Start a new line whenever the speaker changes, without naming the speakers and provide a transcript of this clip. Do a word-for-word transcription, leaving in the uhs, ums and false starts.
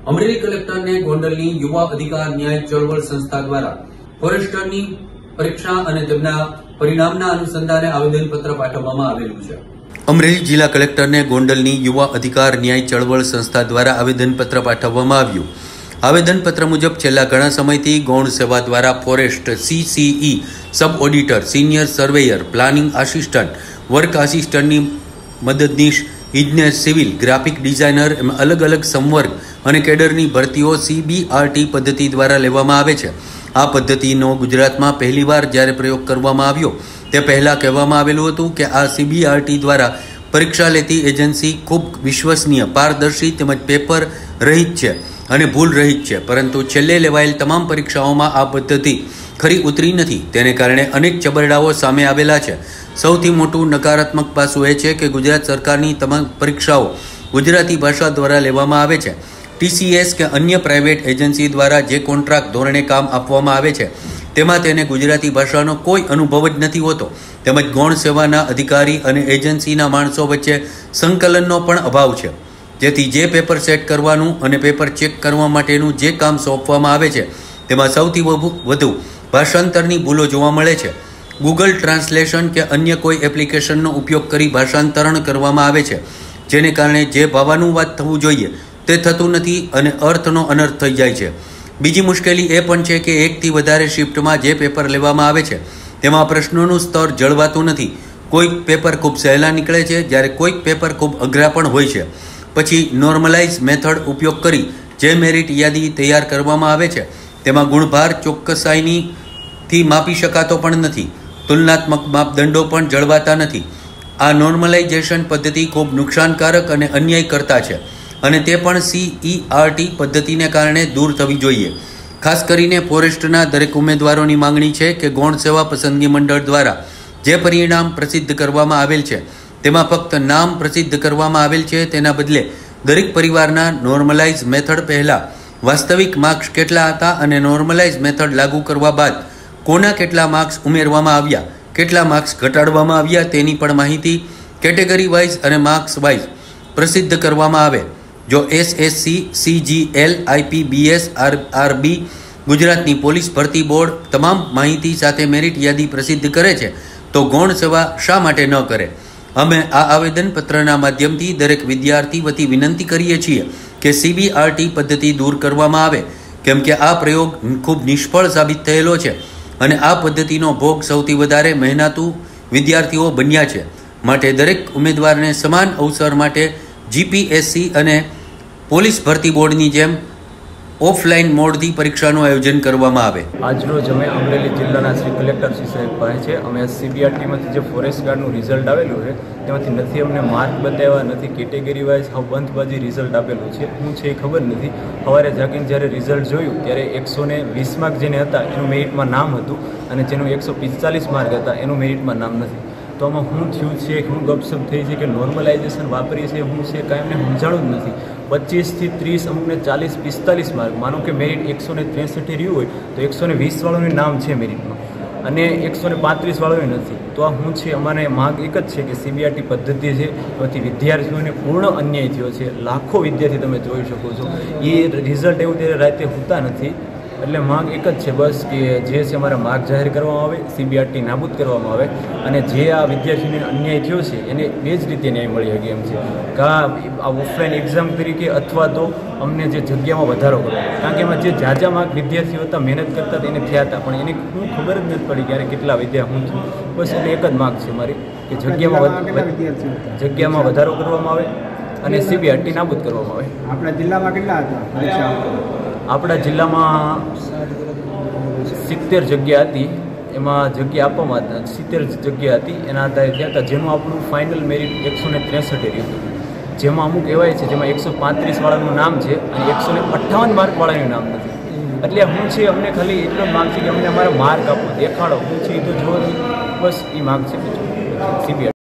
અમરેલી કલેક્ટરને ગોંડલની યુવા અધિકાર ન્યાય ચળવળ સંસ્થા દ્વારા ફોરેસ્ટરની પરીક્ષા અને તેમના પરિણામના અનુસંધાને આવેદનપત્ર પાઠવવામાં આવેલું છે। અમરેલી જિલ્લા કલેક્ટરને ગોંડલની યુવા અધિકાર ન્યાય ચળવળ સંસ્થા દ્વારા આવેદનપત્ર પાઠવવામાં આવ્યું। આવેદનપત્ર મુજબ છેલ્લા ઘણા સમયથી ગૌણ સેવા દ્વારા forest CCE, sub auditor, senior surveyor, planning assistant, work આસિસ્ટન્ટની મદદનીશ, ઇજનેર, સિવિલ, ગ્રાફિક ડિઝાઇનર એમ અલગ અલગ સંવર્ગ અને કેડરની ભરતીઓ સીબીઆરટી પદ્ધતિ દ્વારા લેવામાં આવે છે। આ પદ્ધતિનો ગુજરાતમાં પહેલીવાર જ્યારે પ્રયોગ કરવામાં આવ્યો તે પહેલા કહેવામાં આવેલું હતું કે આ સીબીઆરટી દ્વારા પરીક્ષા લેતી એજન્સી ખૂબ વિશ્વસનીય, પારદર્શી તેમજ પેપર રહિત છે અને ભૂલ રહિત છે, પરંતુ છેલ્લે લેવાયેલ તમામ પરીક્ષાઓમાં આ પદ્ધતિ ખરી ઉતરી નથી। તેને કારણે અનેક ચબરડાઓ સામે આવેલા છે। સૌથી મોટું નકારાત્મક પાસું એ છે કે ગુજરાત સરકારની તમામ પરીક્ષાઓ ગુજરાતી ભાષા દ્વારા લેવામાં આવે છે। ટીસીએસ કે અન્ય પ્રાઇવેટ એજન્સી દ્વારા જે કોન્ટ્રાક્ટ ધોરણે કામ આપવામાં આવે છે તેમાં તેને ગુજરાતી ભાષાનો કોઈ અનુભવ જ નથી હોતો, તેમજ ગૌણ સેવાના અધિકારી અને એજન્સીના માણસો વચ્ચે સંકલનનો પણ અભાવ છે, જેથી જે પેપર સેટ કરવાનું અને પેપર ચેક કરવા માટેનું જે કામ સોંપવામાં આવે છે તેમાં સૌથી વધુ ભાષાંતરની ભૂલો જોવા મળે છે। ગૂગલ ટ્રાન્સલેશન કે અન્ય કોઈ એપ્લિકેશનનો ઉપયોગ કરી ભાષાંતરણ કરવામાં આવે છે, જેને કારણે જે ભાવાનુવાદ થવું જોઈએ તે થતું નથી અને અર્થનો અનર્થ થઈ જાય છે। બીજી મુશ્કેલી એ પણ છે કે એકથી વધારે શિફ્ટમાં જે પેપર લેવામાં આવે છે તેમાં પ્રશ્નોનું સ્તર જળવાતું નથી। કોઈક પેપર ખૂબ સહેલા નીકળે છે જ્યારે કોઈક પેપર ખૂબ અઘરા પણ હોય છે। પછી નોર્મલાઇઝ મેથડ ઉપયોગ કરી જે મેરિટ યાદી તૈયાર કરવામાં આવે છે તેમાં ગુણભાર ચોક્કસાઈની થી માપી શકાતો પણ નથી, તુલનાત્મક માપદંડો પણ જળવાતા નથી। આ નોર્મલાઇઝેશન પદ્ધતિ ખૂબ નુકસાનકારક અને અન્યાયકર્તા છે અને તે પણ સીઈઆરટી પદ્ધતિને કારણે દૂર થવી જોઈએ। ખાસ કરીને ફોરેસ્ટના દરેક ઉમેદવારોની માંગણી છે કે ગૌણ સેવા પસંદગી મંડળ દ્વારા જે પરિણામ પ્રસિદ્ધ કરવામાં આવેલ છે તેમાં ફક્ત નામ પ્રસિદ્ધ કરવામાં આવેલ છે, તેના બદલે દરેક પરિવારના નોર્મલાઇઝ મેથડ પહેલા વાસ્તવિક માર્ક્સ કેટલા હતા અને નોર્મલાઇઝ મેથડ લાગુ કરવા બાદ કોના કેટલા માર્ક્સ ઉમેરવામાં આવ્યા, કેટલા માર્ક્સ ઘટાડવામાં આવ્યા તેની પણ માહિતી કેટેગરી વાઇઝ અને માર્ક્સ વાઇઝ પ્રસિદ્ધ કરવામાં આવે। જો એસએસસી, સીજીએલ, આઈપીબીએસ, આરબી, ગુજરાતની પોલીસ ભરતી બોર્ડ તમામ માહિતી સાથે મેરિટ યાદી પ્રસિદ્ધ કરે છે તો ગૌણ સેવા શા માટે ન કરે? અમે આ આવેદનપત્રના માધ્યમથી દરેક વિદ્યાર્થી વતી વિનંતી કરીએ છીએ કે સીબીઆરટી પદ્ધતિ દૂર કરવામાં આવે, કેમ કે આ પ્રયોગ ખૂબ નિષ્ફળ સાબિત થયેલો છે અને આ પદ્ધતિનો ભોગ સૌથી વધારે મહેનતુ વિદ્યાર્થીઓ બન્યા છે। માટે દરેક ઉમેદવારને સમાન અવસર માટે જીપીએસસી અને પોલીસ ભરતી બોર્ડની જેમ ઓફલાઈન મોડથી પરીક્ષાનું આયોજન કરવામાં આવે।
આજરોજ અમે અમરેલી જિલ્લાના શ્રી કલેક્ટર શ્રી સાહેબ પાસે છે। અમે સીબીઆરટીમાંથી જે ફોરેસ્ટ ગાર્ડનું રિઝલ્ટ આવેલું છે તેમાંથી નથી અમને માર્ક બતાવ્યા, નથી કેટેગરી વાઇઝ હાવ બંધબાજી રિઝલ્ટ આપેલું છે, શું છે એ ખબર નથી। સવારે જાગીને જ્યારે રિઝલ્ટ જોયું ત્યારે એકસો ને વીસ માર્ક જેને હતા એનું મેરિટમાં નામ હતું અને જેનું એકસો પિસ્તાલીસ માર્ક હતા એનું મેરિટમાં નામ નથી। તો આમાં શું થયું છે, શું ગપસપ થઈ છે કે નોર્મલાઇઝેશન વાપરી છે, શું છે કાંઈ એમને સમજાણું જ નથી। પચીસથી ત્રીસ, અમુકને ચાલીસ પિસ્તાલીસ માર્ક, માનો કે મેરિટ એકસો ને ત્રેસઠે રહ્યું હોય તો એકસો ને વીસ વાળાનું નામ છે મેરિટમાં અને એકસો ને પાંત્રીસ વાળાનું નથી। તો આ શું છે, અમારે માંગ એક જ છે કે સીબીઆરટી પદ્ધતિ છે એમાંથી વિદ્યાર્થીઓને પૂર્ણ અન્યાય થયો છે। લાખો વિદ્યાર્થી તમે જોઈ શકો છો એ રિઝલ્ટ એવું ત્યારે રાતે હોતા નથી। એટલે માંગ એક જ છે બસ કે જે છે અમારા માર્ક જાહેર કરવામાં આવે, સીબીઆરટી નાબૂદ કરવામાં આવે અને જે આ વિદ્યાર્થીને અન્યાય થયો છે એને બે જ રીતે ન્યાય મળી શકે એમ છે કે આ ઓફલાઈન એક્ઝામ તરીકે અથવા તો અમને જે જગ્યામાં વધારો કરો, કારણ કે એમાં જે જાજા માર્ક વિદ્યાર્થીઓ હતા, મહેનત કરતા એને થયા હતા પણ એને શું ખબર જ નથી પડી ક્યારે કેટલા વિદ્યા શું થયું। બસ એટલે એક જ માર્ક છે મારી કે જગ્યામાં જગ્યામાં વધારો કરવામાં આવે અને સીબીઆરટી નાબૂદ કરવામાં આવે।
આપણા જિલ્લામાં કેટલા હતા?
આપણા જિલ્લામાં સિત્તેર જગ્યા હતી, એમાં જગ્યા આપવામાં હતા સિત્તેર જગ્યા હતી એના આધારે થયા હતા, જેનું આપણું ફાઇનલ મેરિટ એકસો ને ત્રેસઠે રહ્યું હતું, જેમાં અમુક એવાય છે જેમાં એકસો પાંત્રીસ વાળાનું નામ છે અને એકસો ને અઠ્ઠાવન માર્ક વાળાનું નામ નથી। એટલે શું છે, અમને ખાલી એટલો માર્ક છે કે અમને અમારા માર્ક આપો, દેખાડો, શું છે એ તો જો બસ એ માર્ક છે સીબીઆઈ